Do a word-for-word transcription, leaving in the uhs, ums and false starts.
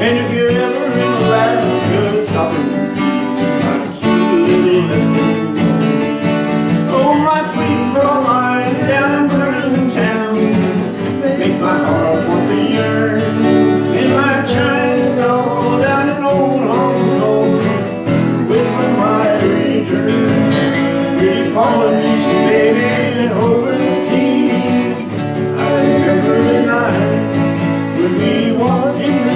And if you're ever in Alaska, stop and see my cute little Eskimo. Oh, my sweet Fraulein down in Berlin town, make my heart want to yearn. And my China doll down in old Hong Kong, with my return. Pretty Polynesian baby over the sea, I remember the night when we walked in the